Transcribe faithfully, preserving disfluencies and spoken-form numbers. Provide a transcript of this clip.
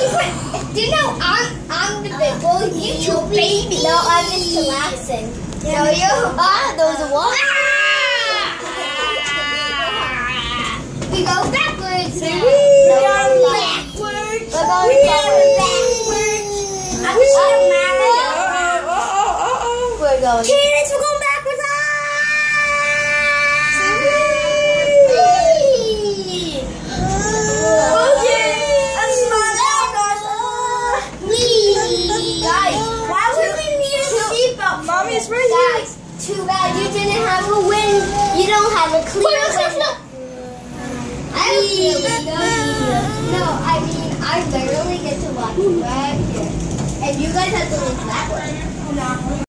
Do you know I'm I'm the big boy? You two baby. No, I'm Mister Laxon. No, you. Ah, those are what? We go backwards. Say now. we No, go we're backwards. We're going We backwards. backwards. I'm We so Uh mad. oh, uh oh, uh oh. We're going. Cadence, we're going backwards. Ah! Mommy is right here. Guys, too bad you didn't have a win. You don't have a clear win. I don't No, I mean, I literally get to watch you right here. And you guys have to look that way.